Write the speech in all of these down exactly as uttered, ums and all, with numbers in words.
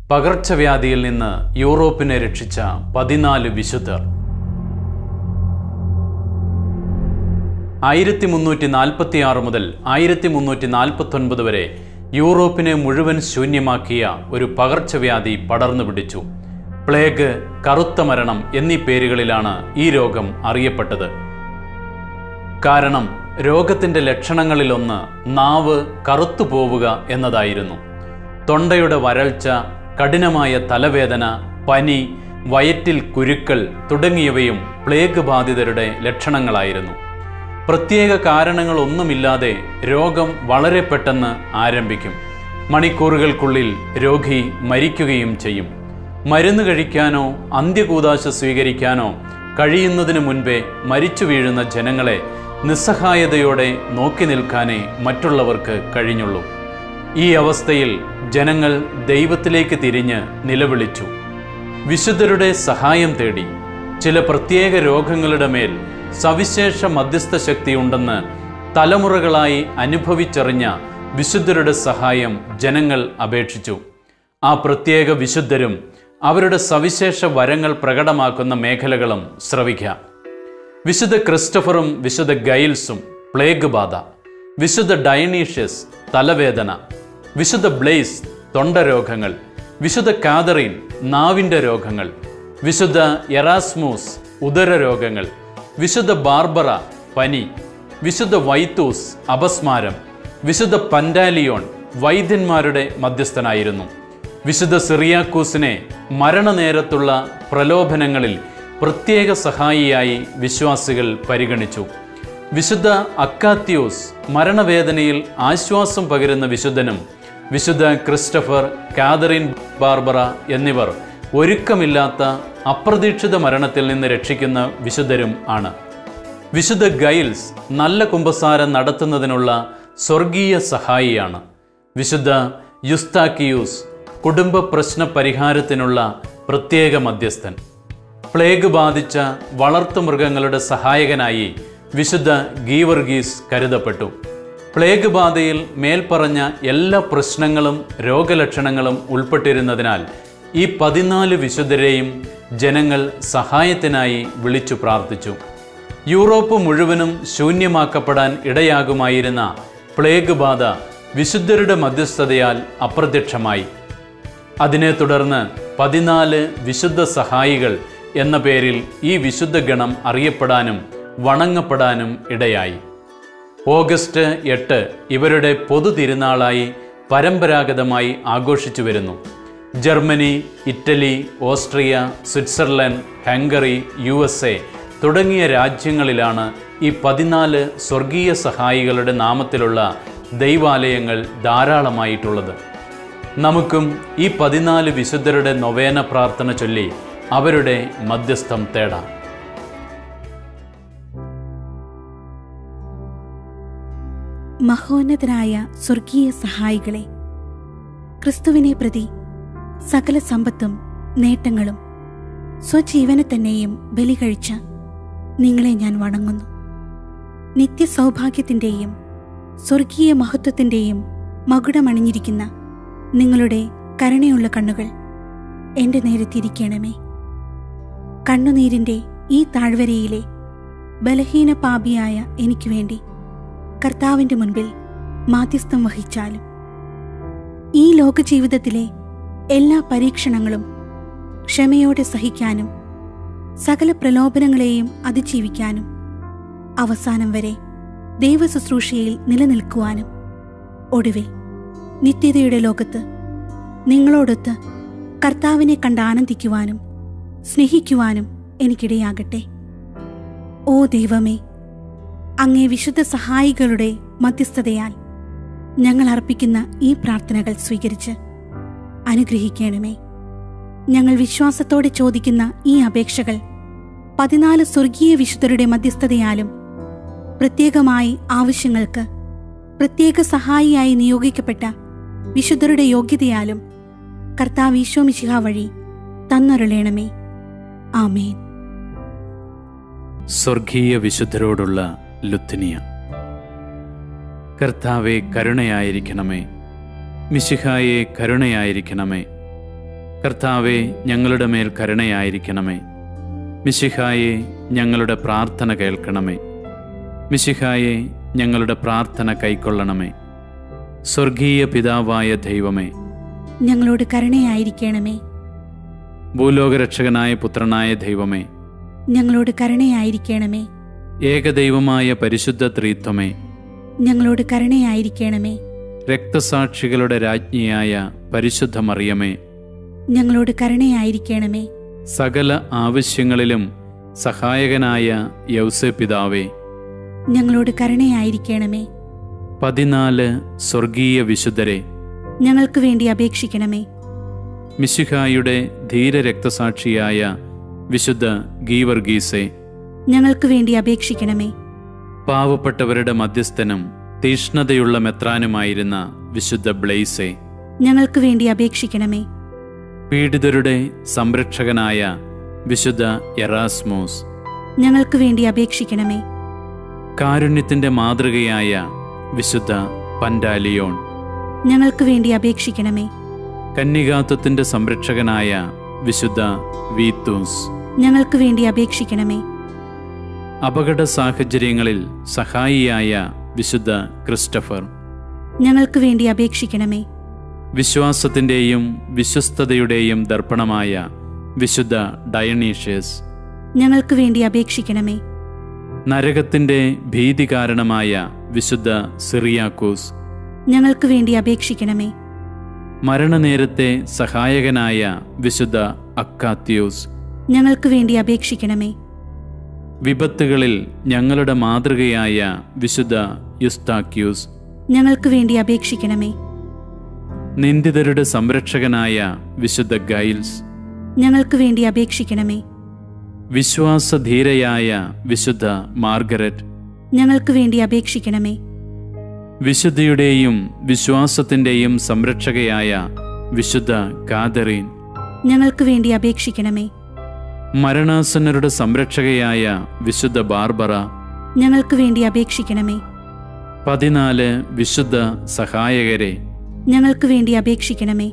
പകർച്ചവ്യാധിയിൽ നിന്ന് യൂറോപ്പിനെ രക്ഷിച്ച പതിനാല് വിശുദ്ധർ. ആയിരത്തി മുന്നൂറ്റി നാൽപ്പത്തി ആറ് മുതൽ ആയിരത്തി മുന്നൂറ്റി നാൽപ്പത്തി ഒൻപത് വരെ യൂറോപ്പിനെ മുഴുവൻ ശൂന്യമാക്കിയ ഒരു പകർച്ചവ്യാധി പടർന്നു പിടിച്ചു. പ്ലേഗ്, കറുത്ത മരണം എന്നീ പേരുകളിലാണ് ഈ രോഗം അറിയപ്പെട്ടത്. കാരണം രോഗത്തിൻ്റെ ലക്ഷണങ്ങളിലൊന്ന് നാവ് കറുത്തുപോവുക എന്നതായിരുന്നു. തൊണ്ടയുടെ വരൾച്ച, കഠിനമായ തലവേദന, പനി, വയറ്റിൽ കുരുക്കൾ തുടങ്ങിയവയും പ്ലേഗ് ബാധിതരുടെ ലക്ഷണങ്ങളായിരുന്നു. പ്രത്യേക കാരണങ്ങളൊന്നുമില്ലാതെ രോഗം വളരെ പെട്ടെന്ന് ആരംഭിക്കും. മണിക്കൂറുകൾക്കുള്ളിൽ രോഗി മരിക്കുകയും ചെയ്യും. മരുന്ന് കഴിക്കാനോ അന്ത്യകൂദാശ സ്വീകരിക്കാനോ കഴിയുന്നതിന് മുൻപേ മരിച്ചു വീഴുന്ന ജനങ്ങളെ നിസ്സഹായതയോടെ നോക്കി നിൽക്കാനേ മറ്റുള്ളവർക്ക് കഴിഞ്ഞുള്ളൂ. ഈ അവസ്ഥയിൽ ജനങ്ങൾ ദൈവത്തിലേക്ക് തിരിഞ്ഞ് നിലവിളിച്ചു. വിശുദ്ധരുടെ സഹായം തേടി. ചില പ്രത്യേക രോഗങ്ങളുടെ മേൽ സവിശേഷ മധ്യസ്ഥ ശക്തിയുണ്ടെന്ന് തലമുറകളായി അനുഭവിച്ചറിഞ്ഞ വിശുദ്ധരുടെ സഹായം ജനങ്ങൾ അപേക്ഷിച്ചു. ആ പ്രത്യേക വിശുദ്ധരും അവരുടെ സവിശേഷ വരങ്ങൾ പ്രകടമാക്കുന്ന മേഖലകളും ശ്രവിക്കാം. വിശുദ്ധ ക്രിസ്റ്റഫറും വിശുദ്ധ ഗൈൽസും പ്ലേഗ് ബാധ, വിശുദ്ധ ഡയനീഷ്യസ് തലവേദന, വിശുദ്ധ ബ്ലെയ്സ് തൊണ്ടരോഗങ്ങൾ, വിശുദ്ധ കാതറീൻ നാവിൻ്റെ രോഗങ്ങൾ, വിശുദ്ധ എറാസ്മൂസ് ഉദരരോഗങ്ങൾ, വിശുദ്ധ ബാർബറ പനി, വിശുദ്ധ വൈത്തൂസ് അപസ്മാരം, വിശുദ്ധ പന്റാലിയോൺ വൈദ്യന്മാരുടെ മധ്യസ്ഥനായിരുന്നു. വിശുദ്ധ സിറിയാക്കൂസിനെ മരണനേരത്തുള്ള പ്രലോഭനങ്ങളിൽ പ്രത്യേക സഹായിയായി വിശ്വാസികൾ പരിഗണിച്ചു. വിശുദ്ധ അക്കാത്യൂസ് മരണവേദനയിൽ ആശ്വാസം പകരുന്ന വിശുദ്ധനും വിശുദ്ധ ക്രിസ്റ്റഫർ, കാതറിൻ ബാർബറ എന്നിവർ ഒരുക്കമില്ലാത്ത അപ്രതീക്ഷിത മരണത്തിൽ നിന്ന് രക്ഷിക്കുന്ന വിശുദ്ധരും ആണ്. വിശുദ്ധ ഗൈൽസ് നല്ല കുമ്പസാരം നടത്തുന്നതിനുള്ള സ്വർഗീയ സഹായിയാണ്. വിശുദ്ധ യുസ്താക്കിയൂസ് കുടുംബ പ്രശ്ന പരിഹാരത്തിനുള്ള പ്രത്യേക മധ്യസ്ഥൻ. പ്ലേഗ് ബാധിച്ച വളർത്തുമൃഗങ്ങളുടെ സഹായകനായി വിശുദ്ധ ഗീവർഗീസ് കരുതപ്പെട്ടു. പ്ലേഗ് ബാധയിൽ മേൽപ്പറഞ്ഞ എല്ലാ പ്രശ്നങ്ങളും രോഗലക്ഷണങ്ങളും ഉൾപ്പെട്ടിരുന്നതിനാൽ ഈ പതിനാല് വിശുദ്ധരെയും ജനങ്ങൾ സഹായത്തിനായി വിളിച്ചു പ്രാർത്ഥിച്ചു. യൂറോപ്പ് മുഴുവനും ശൂന്യമാക്കപ്പെടാൻ ഇടയാകുമായിരുന്ന പ്ലേഗ് ബാധ വിശുദ്ധരുടെ മധ്യസ്ഥതയാൽ അപ്രത്യക്ഷമായി. അതിനെ തുടർന്ന് പതിനാല് വിശുദ്ധ സഹായികൾ എന്ന പേരിൽ ഈ വിശുദ്ധ ഗണം അറിയപ്പെടാനും വണങ്ങപ്പെടാനും ഇടയായി. ഓഗസ്റ്റ് എട്ട് ഇവരുടെ പൊതു തിരുനാളായി പരമ്പരാഗതമായി ആഘോഷിച്ചു വരുന്നു. Germany, Italy, Austria, Switzerland, Hungary, U S A തുടങ്ങിയ രാജ്യങ്ങളിലാണ് ഈ പതിനാല് സ്വർഗീയ സഹായികളുടെ നാമത്തിലുള്ള ദൈവാലയങ്ങൾ ധാരാളമായിട്ടുള്ളത്. നമുക്കും ഈ പതിനാല് വിശുദ്ധരുടെ നൊവേന പ്രാർത്ഥന ചൊല്ലി അവരുടെ മധ്യസ്ഥം തേടാം. മഹോന്നതനായ സ്വർഗീയ സഹായികളെ, ക്രിസ്തുവിനെ പ്രതി സകല സമ്പത്തും നേട്ടങ്ങളും സ്വജീവനെ തന്നെയും ബലി കഴിച്ച നിങ്ങളെ ഞാൻ വണങ്ങുന്നു. നിത്യസൗഭാഗ്യത്തിൻ്റെയും സ്വർഗീയ മഹത്വത്തിൻ്റെയും മകുടമണിഞ്ഞിരിക്കുന്ന നിങ്ങളുടെ കരുണയുള്ള കണ്ണുകൾ എൻ്റെ നേരെ തിരിക്കണമേ. കണ്ണുനീരിൻ്റെ ഈ താഴ്വരയിലെ ബലഹീന പാപിയായ എനിക്ക് വേണ്ടി കർത്താവിൻ്റെ മുൻപിൽ മാധ്യസ്ഥം വഹിച്ചാലും ഈ ലോകജീവിതത്തിലെ എല്ലാ പരീക്ഷണങ്ങളും ക്ഷമയോടെ സഹിക്കാനും സകല പ്രലോഭനങ്ങളെയും അതിജീവിക്കാനും അവസാനം വരെ ദൈവശുശ്രൂഷയിൽ നിലനിൽക്കുവാനും ഒടുവിൽ നിത്യതയുടെ ലോകത്ത് നിങ്ങളോടൊത്ത് കർത്താവിനെ കണ്ട് ആനന്ദിക്കുവാനും സ്നേഹിക്കുവാനും എനിക്കിടയാകട്ടെ. ഓ ദൈവമേ, അങ്ങേ വിശുദ്ധ സഹായികളുടെ മധ്യസ്ഥതയാൽ ഞങ്ങൾ അർപ്പിക്കുന്ന ഈ പ്രാർത്ഥനകൾ സ്വീകരിച്ച് അനുഗ്രഹിക്കണമേ. ഞങ്ങൾ വിശ്വാസത്തോടെ ചോദിക്കുന്ന ഈ അപേക്ഷകൾ പതിനാല് സ്വർഗീയ വിശുദ്ധരുടെ മധ്യസ്ഥതയാലും പ്രത്യേകമായി ആവശ്യങ്ങൾക്ക് പ്രത്യേക സഹായിയായി നിയോഗിക്കപ്പെട്ട വിശുദ്ധരുടെ യോഗ്യതയാലും കർത്താവ് ഈശോ മിശിഹാ വഴി തന്നരുളേണമേ. ആമേൻ. സ്വർഗീയ വിശുദ്ധരോടുള്ള ലുത്തിനിയ. കർത്താവെ കരുണയായിരിക്കണമേ, മിശിഹായെ കരുണയായിരിക്കണമേ, കർത്താവെ, ഞങ്ങളുടെ മേൽ കരുണയായിരിക്കണമേ. മിശിഹായെ, ഞങ്ങളുടെ പ്രാർത്ഥന കേൾക്കണമേ. മിശിഹായെ, ഞങ്ങളുടെ പ്രാർത്ഥന കൈക്കൊള്ളണമേ. സ്വർഗീയ പിതാവായ ദൈവമേ, ഞങ്ങളോട് കരുണയായിരിക്കണമേ. ഭൂലോകരക്ഷകനായ പുത്രനായ ദൈവമേ, ഞങ്ങളോട് കരുണയായിരിക്കണമേ. ഏകദൈവമായ പരിശുദ്ധ ത്രിത്വമേ, ഞങ്ങളോട് കരുണയായിരിക്കണമേ. രക്തസാക്ഷികളുടെ രാജ്ഞിയായ പരിശുദ്ധ മറിയമേ, ഞങ്ങളോട് കരുണയായിരിക്കണമേ. സകല ആവശ്യങ്ങളിലും സഹായകനായ യൗസേപ്പിതാവേ, ഞങ്ങളോട് കരുണയായിരിക്കണമേ. പതിനാല് സ്വർഗീയ വിശുദ്ധരെ, ഞങ്ങൾക്ക് വേണ്ടി അപേക്ഷിക്കണമേ. മിശിഹായുടെ ധീര രക്തസാക്ഷിയായ വിശുദ്ധ ഗീവർഗീസെ, ഞങ്ങൾക്ക് വേണ്ടി അപേക്ഷിക്കണമേ. പാവപ്പെട്ടവരുടെ മധ്യസ്ഥനും തീഷ്ണതയുള്ള മെത്രാനുമായിരുന്ന വിശുദ്ധ ബ്ലെയ്സെ, ഞങ്ങൾക്ക് വേണ്ടി അപേക്ഷിക്കണമേ. പീഡിതരുടെ സംരക്ഷകനായ വിശുദ്ധ എറാസ്മോസ്, ഞങ്ങൾക്ക് വേണ്ടി അപേക്ഷിക്കണമേ. കാരുണ്യത്തിന്റെ മാതൃകയായ വിശുദ്ധ പന്റാലിയോൺ, ഞങ്ങൾക്ക് വേണ്ടി അപേക്ഷിക്കണമേ. കന്യകാത്വത്തിന്റെ സംരക്ഷകനായ വിശുദ്ധ വീത്തൂസ്, ഞങ്ങൾക്ക് വേണ്ടി അപേക്ഷിക്കണമേ. അപകട സാഹചര്യങ്ങളിൽ സഹായിയായ വിശുദ്ധ ക്രിസ്റ്റഫർ, ഞങ്ങൾക്ക് വേണ്ടി അപേക്ഷിക്കണമേ. വിശ്വാസത്തിന്റെയും വിശ്വസ്തതയുടെയും ദർപ്പണമായ വിശുദ്ധ ഡയണീഷ്യസ്, ഞങ്ങൾക്ക് വേണ്ടി അപേക്ഷിക്കണമേ. നരകത്തിന്റെ ഭീതി കാരണമായ വിശുദ്ധ സിറിയാക്കൂസ്, ഞങ്ങൾക്ക് വേണ്ടി അപേക്ഷിക്കണമേ. മരണനേരത്തെ സഹായകനായ വിശുദ്ധ അക്കാത്യൂസ്, ഞങ്ങൾക്ക് വേണ്ടി അപേക്ഷിക്കണമേ. വിപത്തുകളിൽ ഞങ്ങളുടെ മാതൃകയായ വിശുദ്ധ യുസ്താക്യൂസ്, ഞങ്ങൾക്ക് വേണ്ടി അപേക്ഷിക്കണമേ. നിന്ദിതരുടെ സംരക്ഷകനായ വിശുദ്ധ ഗൈൽസ്, ഞങ്ങൾക്ക് വേണ്ടി അപേക്ഷിക്കണമേ. വിശ്വാസധീരയായ വിശുദ്ധ മാർഗരറ്റ്, ഞങ്ങൾക്ക് വേണ്ടി അപേക്ഷിക്കണമേ. വിശുദ്ധിയുടെയും വിശ്വാസത്തിന്റെയും സംരക്ഷകയായ വിശുദ്ധ കാതറീൻ, ഞങ്ങൾക്ക് വേണ്ടി അപേക്ഷിക്കണമേ. മരണാസന്നരുടെ സംരക്ഷകയായ വിശുദ്ധ ബാർബറ, ഞങ്ങൾക്ക് വേണ്ടി അപേക്ഷിക്കണമേ. പതിനാല് വിശുദ്ധ സഹായകരെ, ഞങ്ങൾക്ക് വേണ്ടി അപേക്ഷിക്കണമേ.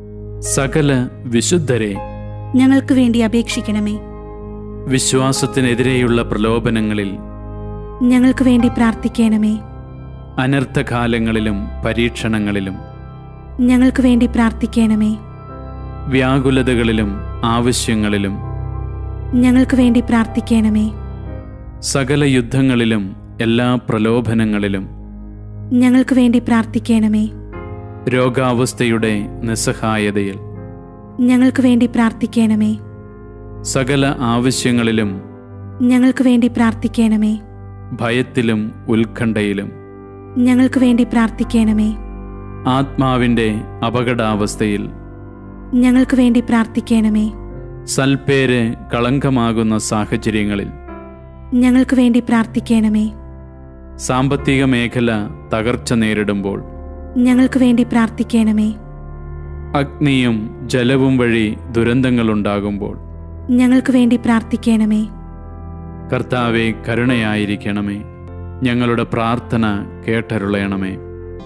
സകല വിശുദ്ധരെ, ഞങ്ങൾക്ക് വേണ്ടി അപേക്ഷിക്കണമേ. വിശ്വാസത്തിനെതിരെയുള്ള പ്രലോഭനങ്ങളിൽ, ഞങ്ങൾക്ക് വേണ്ടി പ്രാർത്ഥിക്കണമേ. അനർത്ഥകാലങ്ങളിലും പരീക്ഷണങ്ങളിലും, ഞങ്ങൾക്ക് വേണ്ടി പ്രാർത്ഥിക്കണമേ. വ്യാകുലതകളിലും ആവശ്യങ്ങളിലും, ഞങ്ങൾക്ക് വേണ്ടി പ്രാർത്ഥിക്കണമേ. സകല യുദ്ധങ്ങളിലും എല്ലാ പ്രലോഭനങ്ങളിലും, ഞങ്ങൾക്ക് വേണ്ടി പ്രാർത്ഥിക്കണമേ. രോഗാവസ്ഥയുടെ നിസ്സഹായതയിൽ, ഞങ്ങൾക്ക് വേണ്ടി പ്രാർത്ഥിക്കണമേ. സകല ആവശ്യങ്ങളിലും, ഞങ്ങൾക്ക് വേണ്ടി പ്രാർത്ഥിക്കണമേ. ഭയത്തിലും ഉത്കണ്ഠയിലും, ഞങ്ങൾക്ക് വേണ്ടി പ്രാർത്ഥിക്കണമേ. ആത്മാവിൻ്റെ അപകടാവസ്ഥയിൽ, ഞങ്ങൾക്ക് വേണ്ടി പ്രാർത്ഥിക്കണമേ. സൽപ്പേര് കളങ്കമാകുന്ന സാഹചര്യങ്ങളിൽ, ഞങ്ങൾക്ക് വേണ്ടി പ്രാർത്ഥിക്കണമേ. സാമ്പത്തിക മേഖല തകർച്ച നേരിടുമ്പോൾ, ഞങ്ങൾക്ക് വേണ്ടി പ്രാർത്ഥിക്കണമേ. അഗ്നിയും ജലവും വഴി ദുരന്തങ്ങളുണ്ടാകുമ്പോൾ, ഞങ്ങൾക്ക് വേണ്ടി പ്രാർത്ഥിക്കണമേ. കർത്താവെ, കരുണയായിരിക്കണമേ. ഞങ്ങളുടെ പ്രാർത്ഥന കേട്ടരുളയണമേ.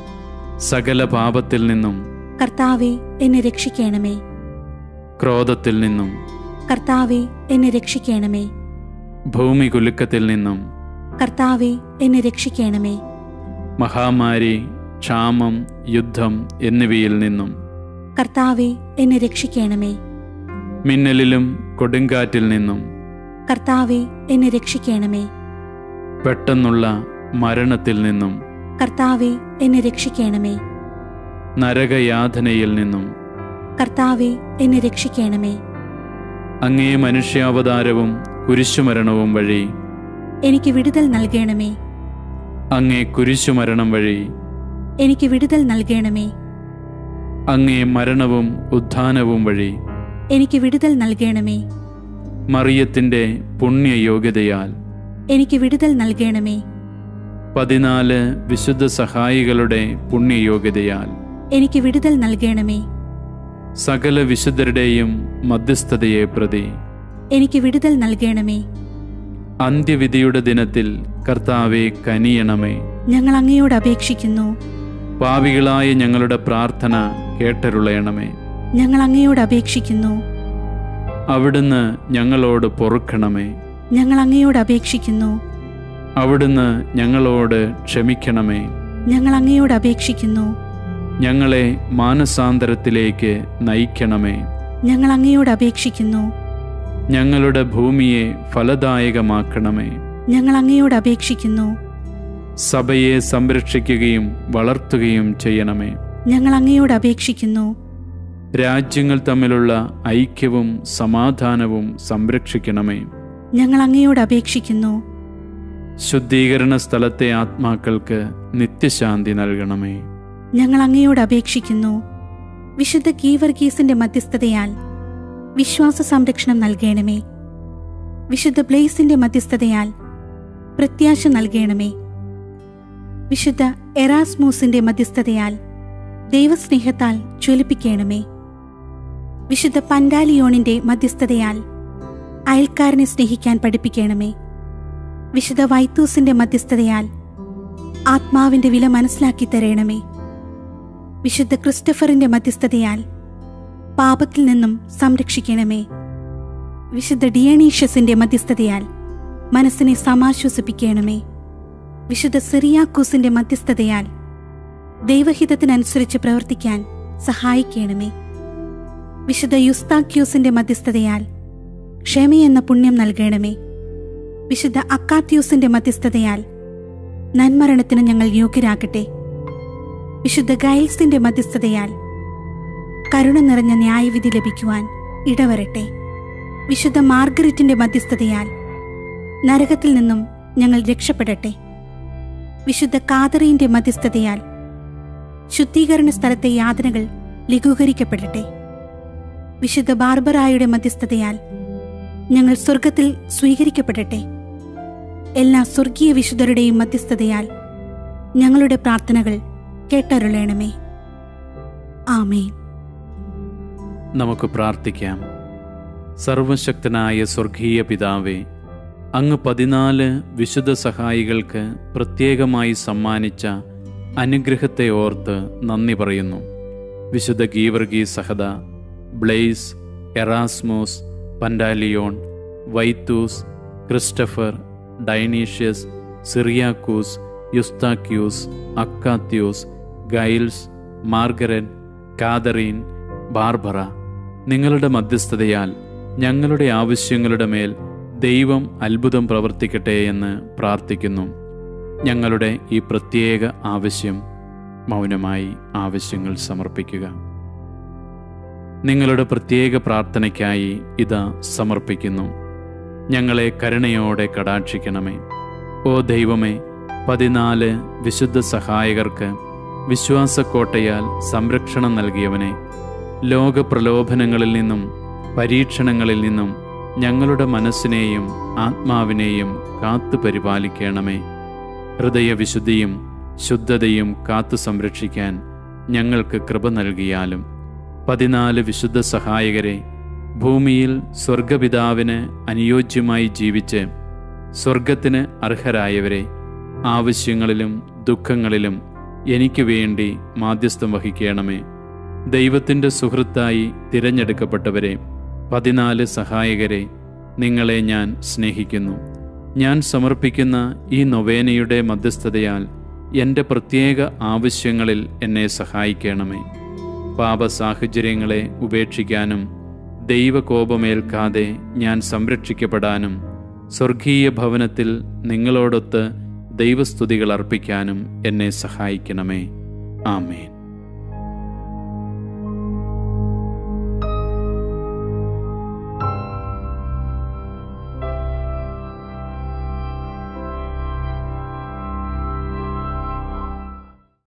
സകല പാപത്തിൽ നിന്നും കർത്താവെ, എന്നെ രക്ഷിക്കണമേ. ക്രോധത്തിൽ നിന്നും, കർത്താവെ, എന്നെ രക്ഷിക്കണമേ. ഭൂമി കുലുക്കത്തിൽ നിന്നും, കർത്താവെ, എന്നെ രക്ഷിക്കണമേ. മഹാമാരി, ക്ഷാമം, യുദ്ധം എന്നിവയിൽ നിന്നും, കർത്താവെ, എന്നെ രക്ഷിക്കണമേ. മിന്നലിലും കൊടുങ്കാറ്റിൽ നിന്നും, കർത്താവെ, എന്നെ രക്ഷിക്കണമേ. പെട്ടെന്നുള്ള മരണത്തിൽ നിന്നും, കർത്താവെ, എന്നെ രക്ഷിക്കണമേ. നരകയാതനയിൽ നിന്നും, കർത്താവെ, എന്നെ രക്ഷിക്കണമേ. അങ്ങേ മനുഷ്യാവതാരവും കുരിശുമരണവും വഴി എനിക്ക് വിടുതൽ നൽകണമേ. അങ്ങേ കുരിശുമരണം വഴി എനിക്ക് വിടുതൽ നൽകണമേ. അങ്ങേ മരണവും ഉത്ഥാനവും വഴി എനിക്ക് വിടുതൽ നൽകണമേ. മറിയത്തിന്റെ പുണ്യയോഗ്യതയാൽ എനിക്ക് വിടുതൽ നൽകണമേ. പതിനാല് വിശുദ്ധ സഹായികളുടെ പുണ്യയോഗ്യതയാൽ എനിക്ക് വിടുതൽ നൽകണമേ. സകല വിശുദ്ധരുടെയും മധ്യസ്ഥതയെ പ്രതി എനിക്ക് വിടുതൽ നൽകണമേ. അന്ത്യവിധിയുടെ ദിനത്തിൽ കർത്താവെ, കനിയണമേ. ഞങ്ങൾ അങ്ങയോട് അപേക്ഷിക്കുന്നു. പാപികളായ ഞങ്ങളുടെ പ്രാർത്ഥന കേട്ടരുളയണമേ. ഞങ്ങൾ അങ്ങയോട് അപേക്ഷിക്കുന്നു. അവിടുന്ന് ഞങ്ങളോട് പൊറുക്കണമേ. ഞങ്ങൾ അങ്ങയോട് അപേക്ഷിക്കുന്നു. അവിടുന്ന് ഞങ്ങളോട് ക്ഷമിക്കണമേ. ഞങ്ങൾ അങ്ങയോട് അപേക്ഷിക്കുന്നു. ഞങ്ങളെ മാനസാന്തരത്തിലേക്ക് നയിക്കണമേ. ഞങ്ങൾ അങ്ങയോട് അപേക്ഷിക്കുന്നു. ഞങ്ങളുടെ ഭൂമിയെ ഫലദായകമാക്കണമേ. ഞങ്ങൾ അങ്ങയോട് അപേക്ഷിക്കുന്നു. സഭയെ സംരക്ഷിക്കുകയും വളർത്തുകയും ചെയ്യണമേ. ഞങ്ങൾ അങ്ങയോട് അപേക്ഷിക്കുന്നു. രാജ്യങ്ങൾ തമ്മിലുള്ള ഐക്യവും സമാധാനവും സംരക്ഷിക്കണമേ. ഞങ്ങൾ അങ്ങയോട് അപേക്ഷിക്കുന്നു. ശുദ്ധീകരണ സ്ഥലത്തെ ആത്മാക്കൾക്ക് നിത്യശാന്തി നൽകണമേ. ഞങ്ങൾ അങ്ങയോട് അപേക്ഷിക്കുന്നു. വിശുദ്ധ ഗീവർഗീസിന്റെ മധ്യസ്ഥതയാൽ വിശ്വാസ സംരക്ഷണം നൽകണമേ. വിശുദ്ധ ബ്ലേസിന്റെ മധ്യസ്ഥതയാൽ പ്രത്യാശ നൽകണമേ. വിശുദ്ധ എറാസ്മൂസിന്റെ മധ്യസ്ഥതയാൽ ദൈവസ്നേഹത്താൽ ജ്വലിപ്പിക്കണമേ. വിശുദ്ധ പന്റാലിയോണിന്റെ മധ്യസ്ഥതയാൽ അയൽക്കാരനെ സ്നേഹിക്കാൻ പഠിപ്പിക്കണമേ. വിശുദ്ധ വൈത്തൂസിന്റെ മധ്യസ്ഥതയാൽ ആത്മാവിന്റെ വില മനസ്സിലാക്കി തരണമേ. വിശുദ്ധ ക്രിസ്റ്റഫറിന്റെ മധ്യസ്ഥതയാൽ പാപത്തിൽ നിന്നും സംരക്ഷിക്കണമേ. വിശുദ്ധ ഡിയണീഷ്യസിന്റെ മധ്യസ്ഥതയാൽ മനസ്സിനെ സമാശ്വസിപ്പിക്കണമേ. വിശുദ്ധ സിറിയാക്കൂസിന്റെ മധ്യസ്ഥതയാൽ ദൈവഹിതത്തിനനുസരിച്ച് പ്രവർത്തിക്കാൻ സഹായിക്കണമേ. വിശുദ്ധ യുസ്താക്യൂസിന്റെ മധ്യസ്ഥതയാൽ ക്ഷമയെന്ന പുണ്യം നൽകണമേ. വിശുദ്ധ അക്കാത്യൂസിന്റെ മധ്യസ്ഥതയാൽ നന്മരണത്തിന് ഞങ്ങൾ യോഗ്യരാകട്ടെ. വിശുദ്ധ ഗൈൽസിന്റെ മധ്യസ്ഥതയാൽ കരുണ നിറഞ്ഞ ന്യായവിധി ലഭിക്കുവാൻ ഇടവരട്ടെ. വിശുദ്ധ മാർഗരറ്റിന്റെ മധ്യസ്ഥതയാൽ നരകത്തിൽ നിന്നും ഞങ്ങൾ രക്ഷപ്പെടട്ടെ. വിശുദ്ധ കാതറീന്റെ മധ്യസ്ഥതയാൽ ശുദ്ധീകരണ സ്ഥലത്തെ യാതനകൾ ലഘൂകരിക്കപ്പെടട്ടെ. വിശുദ്ധ ബാർബറായുടെ മധ്യസ്ഥതയാൽ ഞങ്ങൾ സ്വർഗത്തിൽ സ്വീകരിക്കപ്പെടട്ടെ. എല്ലാ സ്വർഗീയ വിശുദ്ധരുടെയും മധ്യസ്ഥതയാൽ ഞങ്ങളുടെ പ്രാർത്ഥനകൾ കേട്ടരുളണമേ. ആമേൻ. നമുക്ക് പ്രാർത്ഥിക്കാം. സർവശക്തനായ സ്വർഗീയ പിതാവേ, അങ്ങ് പതിനാല് വിശുദ്ധ സഹായികൾക്ക് പ്രത്യേകമായി സമ്മാനിച്ച അനുഗ്രഹത്തെ ഓർത്ത് നന്ദി പറയുന്നു. വിശുദ്ധ ഗീവർഗീസ് സഹദ, Blaise, Erasmus, Pantaleon, Vitus, Christopher, Dionysius, Cyriacus, Eustachius, Achatius, Giles, Margaret, Catherine, Barbara, നിങ്ങളുടെ മധ്യസ്ഥതയാൽ ഞങ്ങളുടെ ആവശ്യങ്ങളുടെ മേൽ ദൈവം അത്ഭുതം പ്രവർത്തിക്കട്ടെ എന്ന് പ്രാർത്ഥിക്കുന്നു. ഞങ്ങളുടെ ഈ പ്രത്യേക ആവശ്യം മൗനമായി ആവശ്യങ്ങൾ സമർപ്പിക്കുക. നിങ്ങളുടെ പ്രത്യേക പ്രാർത്ഥനയ്ക്കായി ഇതാ സമർപ്പിക്കുന്നു. ഞങ്ങളെ കരുണയോടെ കടാക്ഷിക്കണമേ. ഓ ദൈവമേ, പതിനാല് വിശുദ്ധ സഹായകർക്ക് വിശ്വാസക്കോട്ടയാൽ സംരക്ഷണം നൽകിയവനെ, ലോകപ്രലോഭനങ്ങളിൽ നിന്നും പരീക്ഷണങ്ങളിൽ നിന്നും ഞങ്ങളുടെ മനസ്സിനെയും ആത്മാവിനെയും കാത്തു പരിപാലിക്കണമേ. ഹൃദയവിശുദ്ധിയും ശുദ്ധതയും കാത്തു സംരക്ഷിക്കാൻ ഞങ്ങൾക്ക് കൃപ നൽകിയാലും പതിനാല് വിശുദ്ധ സഹായകരെ ഭൂമിയിൽ സ്വർഗപിതാവിന് അനുയോജ്യമായി ജീവിച്ച് സ്വർഗത്തിന് അർഹരായവരെ ആവശ്യങ്ങളിലും ദുഃഖങ്ങളിലും എനിക്ക് വേണ്ടി മാധ്യസ്ഥം വഹിക്കണമേ. ദൈവത്തിൻ്റെ സുഹൃത്തായി തിരഞ്ഞെടുക്കപ്പെട്ടവരെ പതിനാല് സഹായകരെ, നിങ്ങളെ ഞാൻ സ്നേഹിക്കുന്നു. ഞാൻ സമർപ്പിക്കുന്ന ഈ നൊവേനയുടെ മധ്യസ്ഥതയാൽ എൻ്റെ പ്രത്യേക ആവശ്യങ്ങളിൽ എന്നെ സഹായിക്കണമേ. പാപ സാഹചര്യങ്ങളെ ഉപേക്ഷിക്കാനും ദൈവകോപമേൽക്കാതെ ഞാൻ സംരക്ഷിക്കപ്പെടാനും സ്വർഗീയ ഭവനത്തിൽ നിങ്ങളോടൊത്ത് ദൈവസ്തുതികൾ അർപ്പിക്കാനും എന്നെ സഹായിക്കണമേ. ആമേൻ.